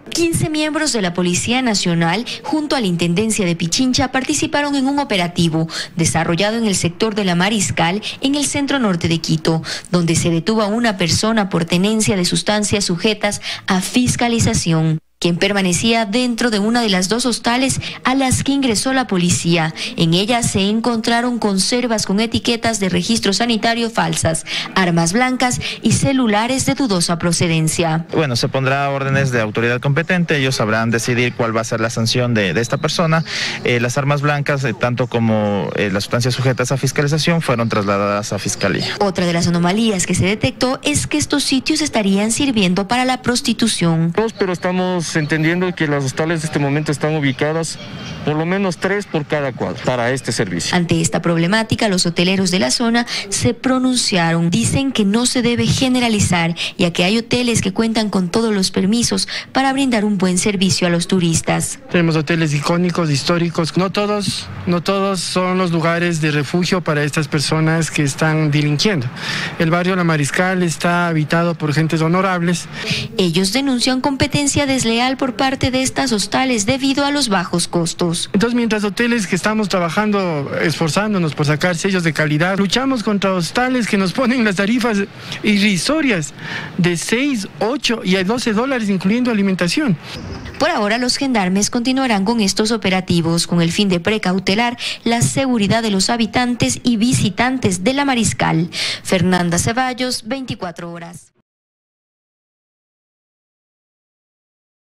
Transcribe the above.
15 miembros de la Policía Nacional, junto a la Intendencia de Pichincha, participaron en un operativo desarrollado en el sector de la Mariscal, en el centro norte de Quito, donde se detuvo a una persona por tenencia de sustancias sujetas a fiscalización, quien permanecía dentro de una de las dos hostales a las que ingresó la policía. En ellas se encontraron conservas con etiquetas de registro sanitario falsas, armas blancas y celulares de dudosa procedencia. Bueno, se pondrá órdenes de autoridad competente, ellos sabrán decidir cuál va a ser la sanción de esta persona. Las armas blancas, tanto como las sustancias sujetas a fiscalización, fueron trasladadas a Fiscalía. Otra de las anomalías que se detectó es que estos sitios estarían sirviendo para la prostitución. Pero estamos entendiendo que las hostales de este momento están ubicadas por lo menos 3 por cada cuadro para este servicio. Ante esta problemática, los hoteleros de la zona se pronunciaron. Dicen que no se debe generalizar, ya que hay hoteles que cuentan con todos los permisos para brindar un buen servicio a los turistas. Tenemos hoteles icónicos, históricos. No todos son los lugares de refugio para estas personas que están delinquiendo. El barrio La Mariscal está habitado por gentes honorables. Ellos denuncian competencia desleal por parte de estas hostales debido a los bajos costos. Entonces, mientras hoteles que estamos trabajando, esforzándonos por sacar sellos de calidad, luchamos contra hostales que nos ponen las tarifas irrisorias de 6, 8 y $12, incluyendo alimentación. Por ahora, los gendarmes continuarán con estos operativos con el fin de precautelar la seguridad de los habitantes y visitantes de La Mariscal. Fernanda Ceballos, 24 horas.